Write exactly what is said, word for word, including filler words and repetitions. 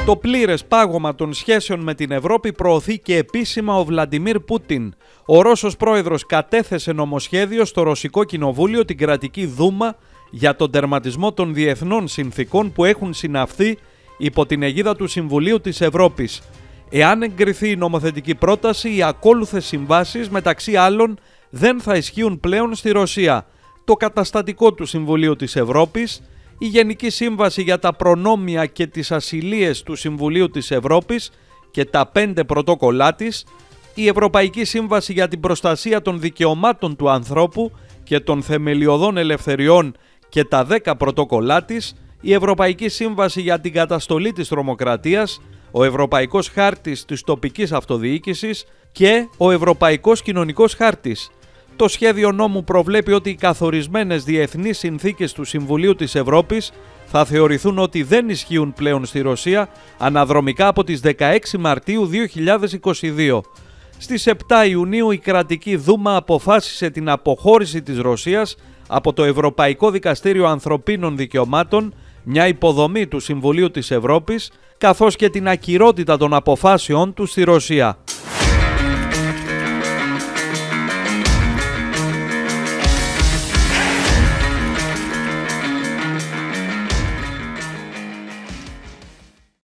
Το πλήρες πάγωμα των σχέσεων με την Ευρώπη προωθεί και επίσημα ο Βλαντιμίρ Πούτιν. Ο Ρώσος πρόεδρος κατέθεσε νομοσχέδιο στο Ρωσικό Κοινοβούλιο, την Κρατική Δούμα, για τον τερματισμό των διεθνών συνθήκων που έχουν συναυθεί υπό την αιγίδα του Συμβουλίου της Ευρώπης. Εάν εγκριθεί η νομοθετική πρόταση, οι ακόλουθες συμβάσεις, μεταξύ άλλων, δεν θα ισχύουν πλέον στη Ρωσία. Το καταστατικό του Συμβουλίου της Ευρώπης, η Γενική Σύμβαση για τα προνόμια και τις ασυλίες του Συμβουλίου της Ευρώπης και τα πέντε πρωτόκολλά της, η Ευρωπαϊκή Σύμβαση για την προστασία των δικαιωμάτων του ανθρώπου και των θεμελιωδών ελευθεριών και τα δέκα πρωτόκολλά της, η Ευρωπαϊκή Σύμβαση για την καταστολή της τρομοκρατίας, ο Ευρωπαϊκός Χάρτης της τοπικής αυτοδιοίκησης και ο Ευρωπαϊκός Κοινωνικός Χάρτης. Το σχέδιο νόμου προβλέπει ότι οι καθορισμένες διεθνείς συνθήκες του Συμβουλίου της Ευρώπης θα θεωρηθούν ότι δεν ισχύουν πλέον στη Ρωσία αναδρομικά από τις δεκαέξι Μαρτίου δύο χιλιάδες είκοσι δύο. Στις επτά Ιουνίου η Κρατική Δούμα αποφάσισε την αποχώρηση της Ρωσίας από το Ευρωπαϊκό Δικαστήριο Ανθρωπίνων Δικαιωμάτων, μια υποδομή του Συμβουλίου της Ευρώπης, καθώς και την ακυρότητα των αποφάσεών του στη Ρωσία.